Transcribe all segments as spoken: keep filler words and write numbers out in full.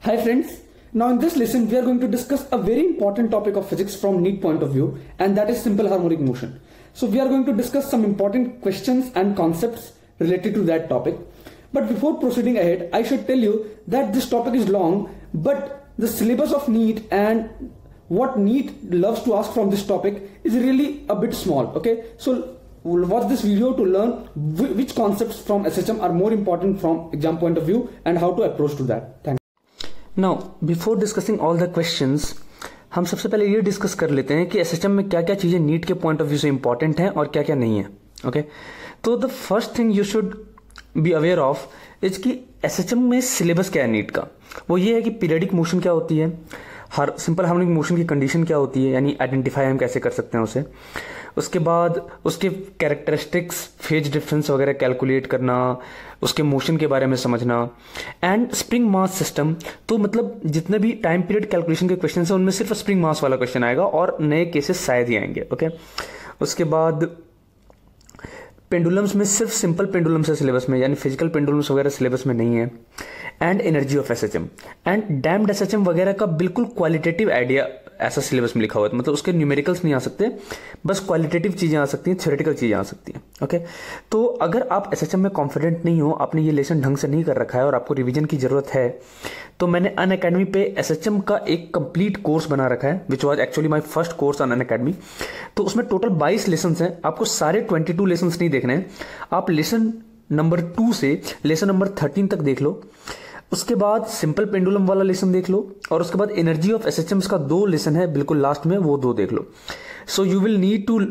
Hi friends, now in this lesson we are going to discuss a very important topic of physics from NEET point of view, and that is simple harmonic motion. So we are going to discuss some important questions and concepts related to that topic. But before proceeding ahead, I should tell you that this topic is long, but the syllabus of NEET and what NEET loves to ask from this topic is really a bit small. Okay, so we'll watch this video to learn which concepts from S H M are more important from exam point of view and how to approach to that. Thank you. Now, before discussing all the questions, हम सबसे पहले ये discuss कर लेते हैं कि SHM में क्या क्या चीजें नीट के पॉइंट ऑफ व्यू से इंपॉर्टेंट हैं और क्या क्या नहीं है. ओके, तो the first thing you should be aware of is कि एसएचएम में सिलेबस क्या है नीट का. वो ये है कि पीरियडिक मोशन क्या होती है, हर सिंपल हार्मोनिक मोशन की कंडीशन क्या होती है, यानी आइडेंटिफाई हम कैसे कर सकते हैं उसे. उसके बाद उसके कैरेक्टरिस्टिक्स, फेज डिफरेंस वगैरह कैलकुलेट करना, उसके मोशन के बारे में समझना, एंड स्प्रिंग मास सिस्टम. तो मतलब जितने भी टाइम पीरियड कैलकुलेशन के क्वेश्चन हैं उनमें सिर्फ स्प्रिंग मास वाला क्वेश्चन आएगा और नए केसेस शायद ही आएंगे. ओके, उसके बाद पेंडुलम्स में सिर्फ सिंपल पेंडुलम्स है सिलेबस में, यानी फिजिकल पेंडुलम्स वगैरह सिलेबस में नहीं है. And energy of SHM and damped SHM वगैरह का बिल्कुल क्वालिटेटिव आइडिया ऐसा सिलेबस में लिखा हुआ है. मतलब उसके न्यूमेरिकल्स नहीं आ सकते, बस क्वालिटेटिव चीजें आ सकती हैं, थ्योरेटिकल चीजें आ सकती हैं. ओके, तो अगर आप एसएचएम में कॉन्फिडेंट नहीं हो, आपने ये लेसन ढंग से नहीं कर रखा है और आपको रिवीजन की जरूरत है, तो मैंने अनअकैडमी पे एसएचएम का एक कंप्लीट कोर्स बना रखा है, which was actually my first course on Unacademy. तो उसमें टोटल बाईस लेसन हैं. आपको सारे बाईस लेसन नहीं देखने हैं, आप लेसन नंबर टू से लेसन नंबर थर्टीन तक देख लो. उसके बाद सिंपल पेंडुलम वाला लेसन देख लो, और उसके बाद एनर्जी ऑफ एसएचएम का दो लेसन है बिल्कुल लास्ट में, वो दो देख लो. So you will need to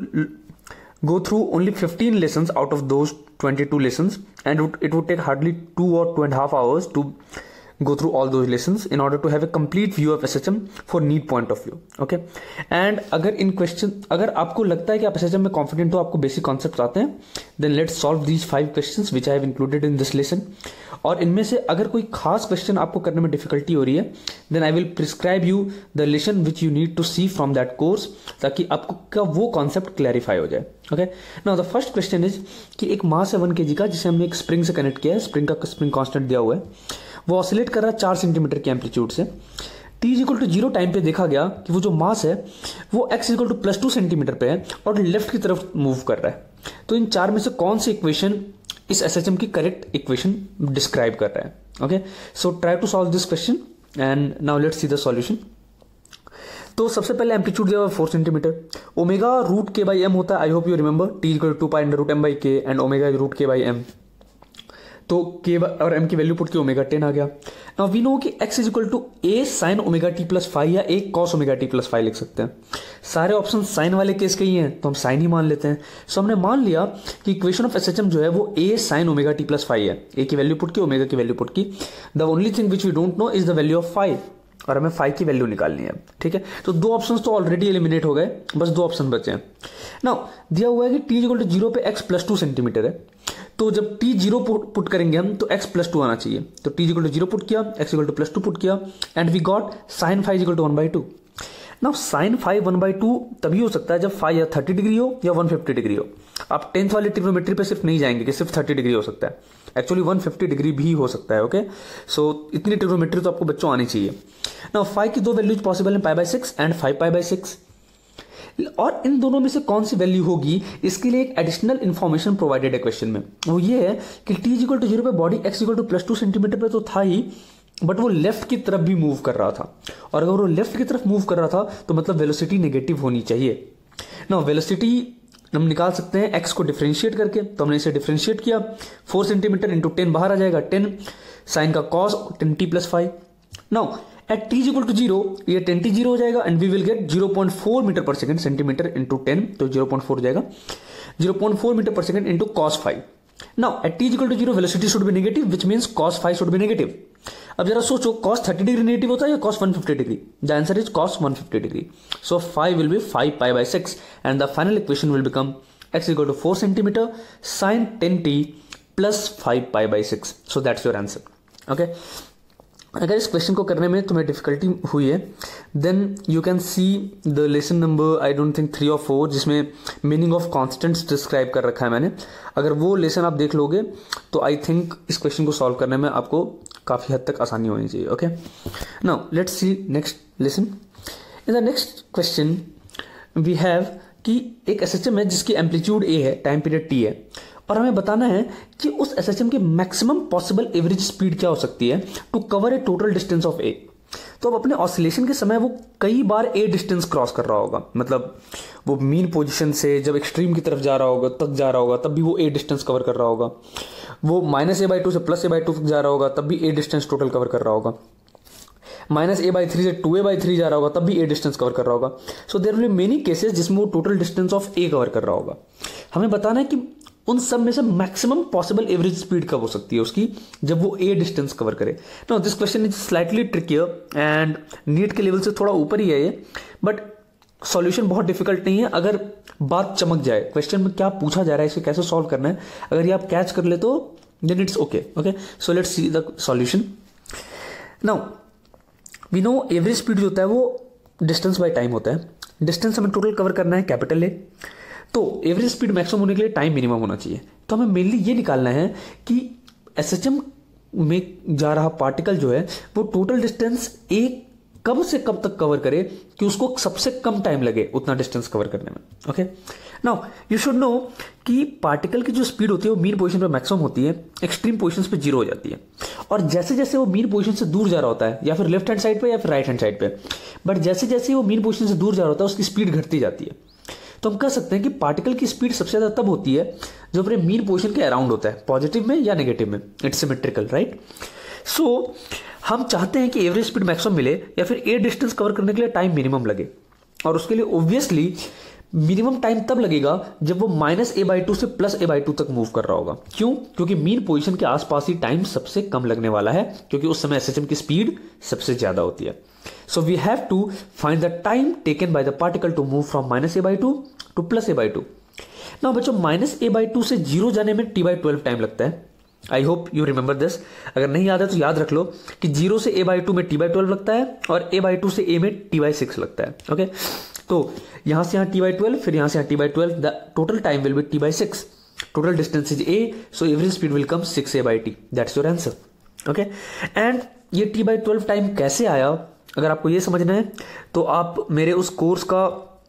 go through only fifteen lessons out of those twenty-two lessons, and it would take hardly two or two and a half hours to go through all those lessons in order to have a complete view of S H M for NEET point of view. Okay, and अगर in question अगर आपको लगता है कि आप S H M में confident हो, आपको basic concepts आते हैं, then let's solve these five questions which I have included in this lesson. और इनमें से अगर कोई खास क्वेश्चन आपको करने में डिफिकल्टी हो रही है, then I will prescribe you the lesson which you need to see from that course, ताकि आपको का वो कॉन्सेप्ट क्लैरिफाई हो जाए. Okay, now the first question is कि एक मास है वन के जी का, जिसे हमने एक स्प्रिंग से कनेक्ट किया है. स्प्रिंग का स्प्रिंग कांस्टेंट दिया हुआ है, वो ऑसिलेट कर रहा है चार सेंटीमीटर के एम्पलीट्यूड से. T is equal to zero time पे देखा गया कि वो जो मास है वो X equal to plus two centimetre पे है और लेफ्ट की तरफ मूव कर रहा है. तो इन चार में से कौन सी इक्वेशन इस एसएचएम की करेक्ट इक्वेशन डिस्क्राइब कर रहा है? Okay, so try to solve this question and now let's see the solution. तो सबसे पहले एम्पलीट्यूड दिया हुआ four centimetre. Omega root K by M होता है, I hope you remember. T equal to pi under root M by K and omega root K by M. तो K और M की वैल्यू पुट की omega ten आ गया. Now we know कि x is equal to A sine omega T plus five या A cos omega T plus five लिख सकते हैं. सारे ऑप्शन साइन वाले केस के ही हैं, तो हम साइन ही मान लेते हैं. सो हमने मान लिया कि इक्वेशन ऑफ एसएचएम जो है वो A sine omega T plus five है. ए की वैल्यू पुट की, ओमेगा की वैल्यू पुट की. The only thing which we don't know is the value of five, और हमें फाइव की वैल्यू निकालनी है. ठीक है, तो दो ऑप्शन तो ऑलरेडी एलिमिनेट हो गए, बस दो ऑप्शन बचे हैं. नाउ दिया हुआ है कि टी इक्वल टू जीरो पे एक्स प्लस टू सेंटीमीटर है. तो जब टी जीरो पुट करेंगे हम तो एक्स प्लस टू आना चाहिए. तो T equal to zero put किया, X equal to plus two put किया, and we got sine five equal to one by two. Now sine five one by two तभी हो सकता है जब फाइव या थर्टी डिग्री हो या वन फिफ्टी डिग्री हो. आप टेंथ वाले ट्रिग्नोमेट्री पे सिर्फ नहीं जाएंगे कि सिर्फ थर्टी डिग्री हो सकता है, एक्चुअली वन फिफ्टी डिग्री भी हो सकता है. ओके, सो इतनी ट्रिग्नोमेट्री तो आपको बच्चों आनी चाहिए. नाउ फाइव की दो वैल्यूज पॉसिबल है, pi by six and five pi by six. और इन दोनों में से कौन सी वैल्यू होगी, इसके लिए एक एडिशनल इंफॉर्मेशन प्रोवाइडेड है क्वेश्चन में. वो ये है कि टी इक्वल टू जीरो पे body X equal to plus two centimetre पे तो था ही, बट वो लेफ्ट की तरफ भी मूव कर रहा था. और अगर वो लेफ्ट की तरफ मूव कर रहा था तो मतलब वेलोसिटी नेगेटिव होनी चाहिए. ना वेलोसिटी हम निकाल सकते हैं एक्स को डिफरेंशिएट करके. तो हमने इसे डिफरेंशिएट किया, फोर सेंटीमीटर इंटू टेन बाहर आ जाएगा, टेन साइन का cos ten T plus five. Now at T equal to zero ये टेन टी जीरो हो जाएगा and we will get zero point four metre per second. Centimetre into ten तो zero point four हो जाएगा, zero point four metre per second into cos five. Now at T equal to zero velocity should be negative, which means cos five should be negative. अब जरा सोचो, cos thirty degree negative होता है या cos one fifty degree? The answer is cos one fifty degree. So five will be five pi by six and the final equation will become X equal to four centimetre sine ten T plus five pi by six. So that's your answer. Okay, अगर इस question को करने में तुम्हें difficulty हुई है then you can see the lesson number I don't think three और four, जिसमें मीनिंग ऑफ कॉन्स्टेंट्स डिस्क्राइब कर रखा है मैंने। अगर वो लेसन आप देख लोगे तो आई थिंक इस क्वेश्चन को सॉल्व करने में आपको काफ़ी हद तक आसानी होनी चाहिए। Okay, now let's see next lesson. In the next question we have कि एक एसएचएम है जिसकी एम्पलीट्यूड ए है, टाइम पीरियड टी है, और हमें बताना है कि उस एसएचएम की मैक्सिमम पॉसिबल एवरेज स्पीड क्या हो सकती है to cover a total distance of A. तो अब अपने ऑसिलेशन के समय वो कई बार ए डिस्टेंस क्रॉस कर रहा होगा, मतलब वो मीन पोजीशन से जब एक्सट्रीम की तरफ जा रहा होगा तक जा रहा होगा तब भी वो ए डिस्टेंस कवर कर रहा होगा, वो माइनस ए बाई टू से प्लस ए बाई टू तक जा रहा होगा तब भी ए डिस्टेंस टोटल कवर कर रहा होगा, माइनस ए बाई थ्री से टू ए बाई थ्री जा रहा होगा तब भी ए डिस्टेंस कवर कर रहा होगा। So there will be many cases जिसमें वो total distance of A cover कर रहा होगा। हमें बताना है कि उन सब में से मैक्सिमम पॉसिबल एवरेज स्पीड कब हो सकती है उसकी जब वो ए डिस्टेंस कवर करे। Now this question is slightly trickier and NEET के लेवल से थोड़ा ऊपर ही है ये, बट सॉल्यूशन बहुत डिफिकल्ट नहीं है अगर बात चमक जाए। क्वेश्चन में क्या पूछा जा रहा है, इसे कैसे सॉल्व करना है, अगर ये आप कैच कर ले तो then it's okay. Okay, so let's see the solution. Now we know average speed जो होता है वो डिस्टेंस बाय टाइम होता है। डिस्टेंस हमें टोटल कवर करना है कैपिटल ए, तो एवरेज स्पीड मैक्सिमम होने के लिए टाइम मिनिमम होना चाहिए। तो हमें मेनली ये निकालना है कि एसएचएम में जा रहा पार्टिकल जो है वो टोटल डिस्टेंस ए कब से कब तक कवर करे कि उसको सबसे कम टाइम लगे उतना डिस्टेंस कवर करने में। Okay, now you should know कि पार्टिकल की जो स्पीड होती है वो मीन पोजीशन पे मैक्सिमम होती है, एक्सट्रीम पोजीशंस पे जीरो हो जाती है, और जैसे जैसे वो मीन पोजीशन से दूर जा रहा होता है या फिर लेफ्ट हैंड साइड पे या फिर राइट हैंड साइड पे, बट जैसे जैसे वो मीन पोजीशन से दूर जा रहा होता है उसकी स्पीड घटती जाती है। तो हम कह सकते हैं कि पार्टिकल की स्पीड सबसे ज्यादा तब होती है जो अपने मीन पोजीशन के अराउंड होता है, पॉजिटिव में या नेगेटिव में, इट्स सिमेट्रिकल, राइट। सो हम चाहते हैं कि एवरेज स्पीड मैक्सिमम मिले या फिर ए डिस्टेंस कवर करने के लिए टाइम मिनिमम लगे, और उसके लिए ऑब्वियसली मिनिमम टाइम तब लगेगा जब वो माइनस ए बाई टू से प्लस ए बाई टू तक मूव कर रहा होगा। क्यों? क्योंकि मीन पोजीशन के आसपास ही टाइम सबसे कम लगने वाला है, क्योंकि उस समय एसएचएम की स्पीड सबसे ज्यादा होती है। So we have to find the time taken by the particle to move from minus A by two to plus A by two. Now बच्चों, माइनस ए बाई टू से जीरो जाने में T by twelve time लगता है। I hope you remember this. अगर नहीं याद है तो याद रख लो कि जीरो से ए बाई टू में टी बाई ट्वेल्व लगता है और ए बाई टू से ए में टी बाई सिक्स लगता है। ओके, तो यहां से यहां टी बाई ट्वेल्व, फिर यहां से यहां T by twelve, the total time will be T by six, total distance is A, so average speed will come six A by T, that's your answer. Okay, and ये T by twelve time कैसे आया, अगर आपको ये समझना है तो आप मेरे उस कोर्स का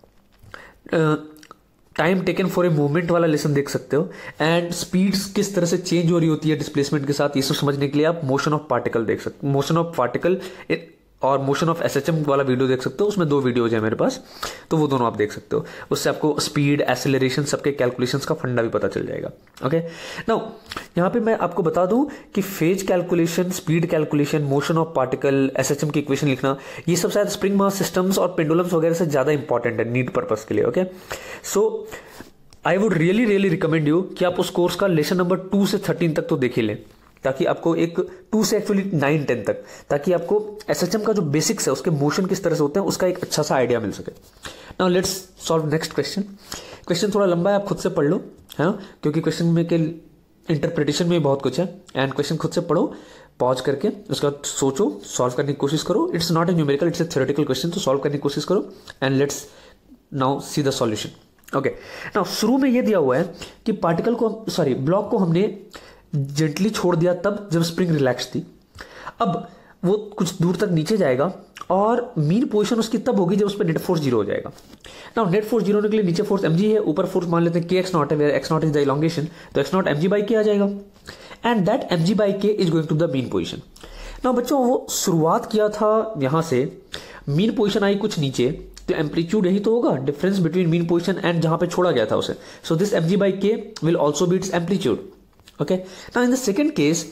time taken for a movement वाला लेसन देख सकते हो, एंड स्पीड्स किस तरह से चेंज हो रही होती है डिस्प्लेसमेंट के साथ, ये सब समझने के लिए आप मोशन ऑफ पार्टिकल देख सकते हो, मोशन ऑफ पार्टिकल और मोशन ऑफ एसएचएम वाला वीडियो देख सकते हो। उसमें दो वीडियोज है मेरे पास, तो वो दोनों आप देख सकते हो। उससे आपको स्पीड, एक्सेलरेशन, सबके कैलकुलेशंस का फंडा भी पता चल जाएगा। ओके, नाउ यहां पे मैं आपको बता दूं कि phase calculation, speed calculation, motion of particle, SHM की इक्वेशन लिखना, ये सब शायद स्प्रिंग मास सिस्टम्स और पेंडुलम्स वगैरह से ज्यादा इंपॉर्टेंट है नीट पर्पस के लिए। Okay, so I would really really recommend you कि आप उस कोर्स का लेसन नंबर टू से थर्टीन तक तो देख ही लें, ताकि आपको एक टू से एक्चुअली नाइन टेन तक, ताकि आपको एसएचएम का जो बेसिक्स है, उसके मोशन किस तरह से होते हैं, उसका एक अच्छा सा आइडिया मिल सके। Now let's solve next question. Question थोड़ा लंबा है, आप खुद से पढ़ लो, है ना, क्योंकि क्वेश्चन में के इंटरप्रिटेशन में बहुत कुछ है, एंड क्वेश्चन खुद से पढ़ो पॉज करके, उसका सोचो, सॉल्व करने की कोशिश करो। It's not a numerical, it's a theoretical question, तो सॉल्व करने की कोशिश करो and let's now see the solution. Okay, now शुरू में ये दिया हुआ है कि पार्टिकल को, सॉरी ब्लॉक को हमने जेंटली छोड़ दिया तब जब स्प्रिंग रिलैक्स थी। अब वो कुछ दूर तक नीचे जाएगा और मीन पोजीशन उसकी तब होगी जब उस पर नेट फोर्स जीरो हो जाएगा। नाउ नेट फोर्स जीरो होने के लिए नीचे फोर्स mg है, ऊपर फोर्स मान लेते हैं के एक्स नॉट है, where X naught is the elongation, तो X naught mg by K आ जाएगा, and that mg by K is going to the mean position. Now बच्चों, वो शुरुआत किया था यहां से, मीन पोजीशन आई कुछ नीचे, तो एम्पलीट्यूड यही तो होगा, difference between mean position and जहां पे छोड़ा गया था उसे। So this mg by K will also be its amplitude. Okay, now in the second case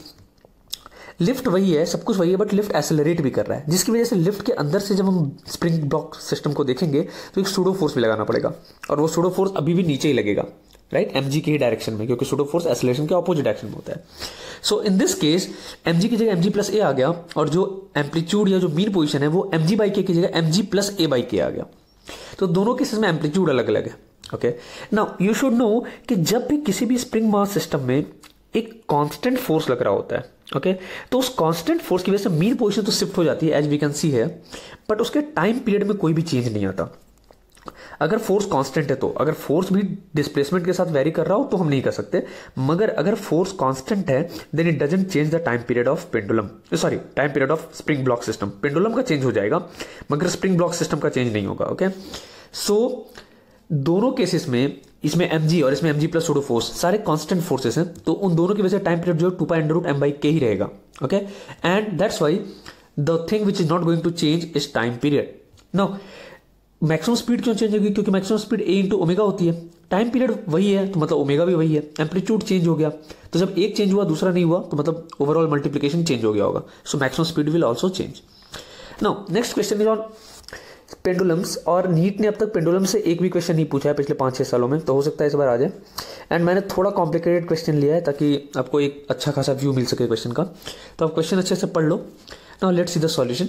lift वही है, सब कुछ वही है, बट लिफ्ट एक्सेलरेट भी कर रहा है, जिसकी वजह से लिफ्ट के अंदर से जब हम स्प्रिंग ब्लॉक सिस्टम को देखेंगे तो एक सूडो फोर्स भी लगाना पड़ेगा, और वो सूडो फोर्स अभी भी नीचे ही लगेगा, राइट, एमजी के ही डायरेक्शन में, क्योंकि सूडो फोर्स एक्सेलरेशन के ऑपोजिट डायरेक्शन में होता है। So in this case mg की जगह mg प्लस ए आ गया, और जो एम्पलीट्यूड या जो मीन पोजीशन है वो mg बाई के की जगह mg plus A by K आ गया। तो दोनों केसेस में एम्पलीट्यूड अलग अलग है। Okay, now you should know कि जब भी किसी भी स्प्रिंग मास सिस्टम में एक कांस्टेंट फोर्स लग रहा होता है, ओके। तो उस कांस्टेंट फोर्स की वजह से मीन पोजीशन तो शिफ्ट हो जाती है एज वी कैन सी है, बट उसके टाइम पीरियड में कोई भी चेंज नहीं आता। अगर फोर्स कांस्टेंट है तो, अगर फोर्स भी डिस्प्लेसमेंट के साथ वेरी कर रहा हो तो हम नहीं कर सकते, मगर अगर फोर्स कांस्टेंट है then it doesn't change the time period of pendulum, sorry time period of spring block system. Pendulum का चेंज हो जाएगा मगर स्प्रिंग ब्लॉक सिस्टम का चेंज नहीं होगा, ओके। सो दोनों केसेस में, इसमें mg और इसमें mg प्लस सूडो फोर्स सारे कांस्टेंट फोर्सेस हैं, तो उन दोनों की वजह से टाइम पीरियड जो two pi under root M by k ही रहेगा, okay. And that's why the thing which is not going to change is time period. Now maximum speed क्यों चेंज होगी? क्योंकि maximum speed A into omega होती है, time period वही है तो मतलब ओमेगा भी वही है, एम्पलीट्यूड चेंज हो गया, तो जब एक चेंज हुआ दूसरा नहीं हुआ तो मतलब ओवरऑल मल्टीप्लीकेशन चेंज हो गया होगा, so maximum speed will also change. Now next question is on pendulums, और नीट ने अब तक पेंडुलम से एक भी क्वेश्चन नहीं पूछा है पिछले पाँच छः सालों में, तो हो सकता है इस बार आ जाए। एंड मैंने थोड़ा कॉम्प्लिकेटेड क्वेश्चन लिया है ताकि आपको एक अच्छा खासा व्यू मिल सके क्वेश्चन का, तो आप क्वेश्चन अच्छे से पढ़ लो। Now let's see the solution.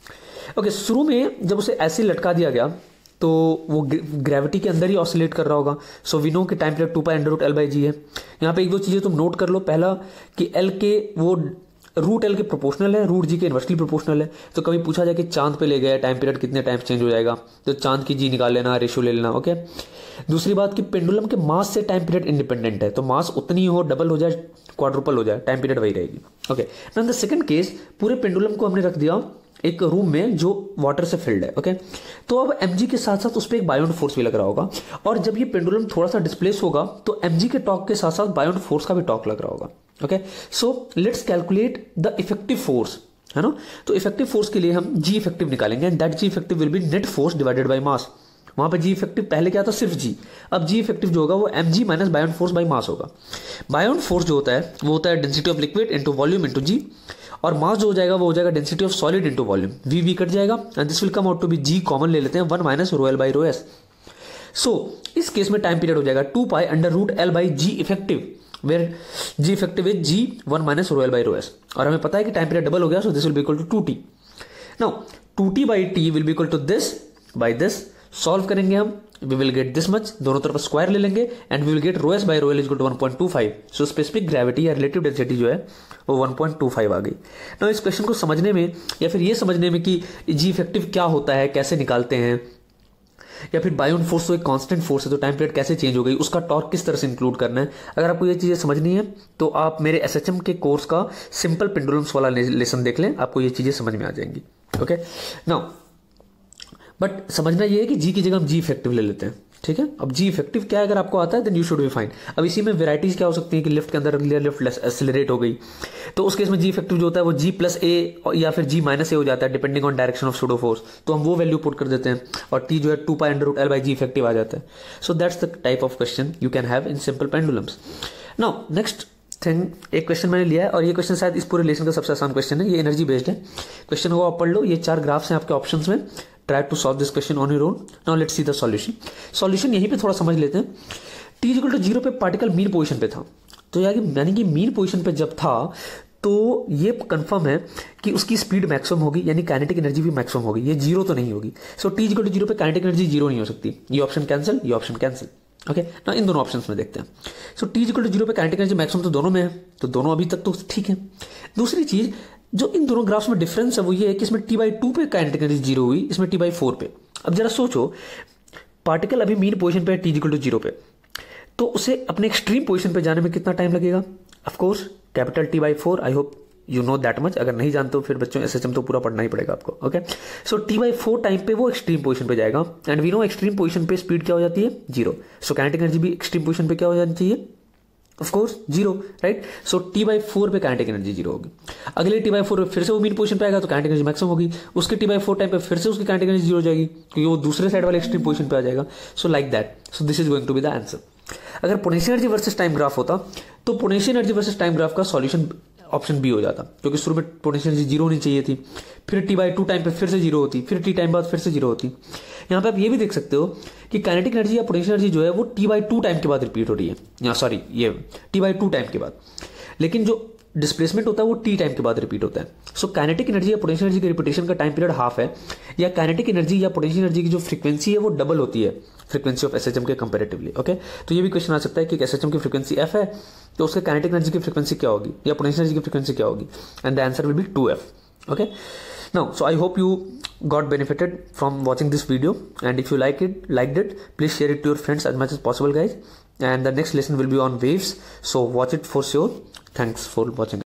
Okay, शुरू में जब उसे ऐसे लटका दिया गया तो वो ग्रेविटी के अंदर ही ऑसिलेट कर रहा होगा, सो वी नो कि time period two pi under root l by g है। यहाँ पे एक दो चीजें तुम नोट कर लो, पहला कि एल के वो रूट एल के प्रोपोर्शनल है, रूट जी के इनवर्सली प्रोपोर्शनल है, तो कभी पूछा जाए कि चांद पे ले गया टाइम पीरियड कितने टाइम चेंज हो जाएगा, तो चांद की जी निकाल लेना, रेशियो ले लेना, ओके। दूसरी बात कि पेंडुलम के मास से टाइम पीरियड इंडिपेंडेंट है, तो मास उतनी हो, डबल हो जाए, क्वाड्रुपल हो जाए, टाइम पीरियड वही रहेगी, okay. Now the second case, पूरे पेंडुलम को हमने रख दिया एक रूम में जो वाटर से फिल्ड है, ओके। तो अब mg के साथ साथ उस पर एक बायोंड फोर्स भी लग रहा होगा, और जब ये पेंडुलम थोड़ा सा डिस्प्लेस होगा तो mg के टॉर्क के साथ साथ बायोंड फोर्स का भी टॉर्क लग रहा होगा, okay. So let's calculate the effective force, है ना। तो इफेक्टिव फोर्स के लिए हम g इफेक्टिव निकालेंगे, and that g effective will be net force divided by mass. वहां पे g इफेक्टिव पहले क्या था, सिर्फ g, अब g इफेक्टिव जो होगा वो mg minus buoyant force by mass होगा। बायोंड फोर्स जो होता है वो होता है density of liquid into volume into g, और मास जो हो जाएगा वो हो जाएगा density of solid into volume, v v cut जाएगा and this will come out to be g, common ले लेते हैं, one minus rho l by rho s. So इस केस में टाइम पीरियड हो जाएगा to pi under root l by g effective, where g effective is g one minus rho l by rho s, और हमें पता है कि time period double हो गया, so this will be equal to two T. Now two T by T will be equal to this by this, solve करेंगे हम, we will get this much, दोनों तरफ स्क्वायर ले लेंगे and we will get rho s by rho l is to one point two five. So specific gravity या relative density जो है वो वन पॉइंट टू फाइव आ गई। ना इस क्वेश्चन को समझने में या फिर ये समझने में कि जी इफेक्टिव क्या होता है, कैसे निकालते हैं, या फिर बायोंड फोर्स तो एक कांस्टेंट फोर्स है तो टाइम पीरियड कैसे चेंज हो गई, उसका टॉर्क किस तरह से इंक्लूड करना है, अगर आपको ये चीजें समझनी है तो आप मेरे एसएचएम के कोर्स का सिंपल पेंडुलम्स वाला लेसन देख लें, आपको ये चीजें समझ में आ जाएंगी, ओके। नाउ बट समझना ये है कि जी की जगह हम जी इफेक्टिव ले लेते हैं, ठीक है। अब जी इफेक्टिव क्या है, अगर आपको आता है then you should be fine. अब इसी में वेराइटीज क्या हो सकती है कि लिफ्ट के अंदर लिफ्ट एक्सेलरेट हो गई, तो उस केस में जी इफेक्टिव जो होता है वो जी प्लस ए या फिर जी माइनस ए हो जाता है depending on direction of pseudo force, तो हम वो वैल्यू पुट कर देते हैं और टी जो है two pi under root l by g effective आ जाता है। So that's the type of question you can have in simple pendulums. Now next thing, एक क्वेश्चन मैंने लिया है और ये क्वेश्चन शायद इस पूरे लेसन का सबसे आसान क्वेश्चन है, ये एनर्जी बेस्ड है। क्वेश्चन को आप पढ़ लो, ये चार ग्राफ्स हैं आपके ऑप्शंस में, try to solve this question on your own. Now let's see the solution. Solution यहीं पे थोड़ा समझ लेते हैं। टी इक्वल टू जीरो पे पार्टिकल मीन पोजीशन पे था, तो यानी कि मीन पोजीशन पे जब था तो ये कंफर्म है कि उसकी स्पीड मैक्सिमम होगी, यानी काइनेटिक एनर्जी भी मैक्सिमम होगी, ये जीरो तो नहीं होगी। So T equal to zero पे काइनेटिक एनर्जी जीरो नहीं हो सकती, ये ऑप्शन कैंसिल, ये ऑप्शन कैंसिल, ओके। ना इन दोनों ऑप्शंस में देखते हैं। So T equal to zero पे काइनेटिक एनर्जी मैक्सिमम तो दोनों में है, तो दोनों अभी तक तो ठीक है। दूसरी चीज जो इन दोनों ग्राफ्स में डिफरेंस है वो ये है कि इसमें टी बाई टू पे काइनेटिक एनर्जी जीरो हुई, इसमें टी बाई फोर पे। अब जरा सोचो, पार्टिकल अभी मीन पोजीशन पे है टी इक्वल टू जीरो पे, तो उसे अपने एक्सट्रीम पोजीशन पे जाने में कितना टाइम लगेगा? Of course capital T by four, I hope you know that much. अगर नहीं जानते हो फिर बच्चों एसएचएम तो पूरा पढ़ना ही पड़ेगा आपको, okay. So T by four time पे वो एक्सट्रीम पोजीशन पे जाएगा, and we know extreme position पे स्पीड क्या हो जाती है? जीरो। सो काइनेटिक एनर्जी भी एक्सट्रीम पोजीशन पे क्या हो जानी चाहिए? Of course zero, right. So T by four पे काइनेटिक एनर्जी जीरो होगी। अगले टी बाई फोर पे फिर से वो मीन पोजीशन पे आएगा तो काइनेटिक एनर्जी मैक्सिमम होगी, उसके टी बाई फोर टाइम पे फिर से उसकी काइनेटिक एनर्जी जीरो हो जाएगी क्योंकि वो दूसरे साइड वाले एक्सट्रीम पोजीशन पे आ जाएगा। So like that, so this is going to be the answer. अगर potential energy versus time graph होता तो potential energy versus time graph का सॉल्यूशन ऑप्शन बी हो जाता, क्योंकि शुरू में पोटेंशियल एनर्जी जीरो होनी चाहिए थी, फिर टी बाई टू टाइम पे फिर से जीरो होती, फिर टी टाइम बाद फिर से जीरो होती। यहाँ पे आप ये भी देख सकते हो कि काइनेटिक एनर्जी या पोटेंशियल एनर्जी जो है वो टी बाई टू टाइम के बाद रिपीट हो रही है, या सॉरी ये टी बाई टू टाइम के बाद, लेकिन जो डिस्प्लेसमेंट होता है वो टी टाइम के बाद रिपीट होता है. सो काइनेटिक एनर्जी या पोटेंशियल एनर्जी के रिपीटेशन का टाइम पीरियड हाफ है, या काइनेटिक एनर्जी या पोटेंशियल एनर्जी की जो फ्रीक्वेंसी है वो डबल होती है फ्रीक्वेंसी ऑफ एसएचएम के कंपैरेटिवली. ओके, तो ये भी क्वेश्चन आ सकता है कि एसएचएम की फ्रीक्वेंसी एफ है तो उसके काइनेटिक एनर्जी की फ्रीक्वेंसी क्या होगी या पोटेंशियल एनर्जी की फ्रीक्वेंसी क्या होगी, and the answer will be two F. Okay, now so I hope you got benefited from watching this video, and if you like it liked it please share it to your friends as much as possible, guys. And the next lesson will be on waves, so watch it for sure. Thanks for watching.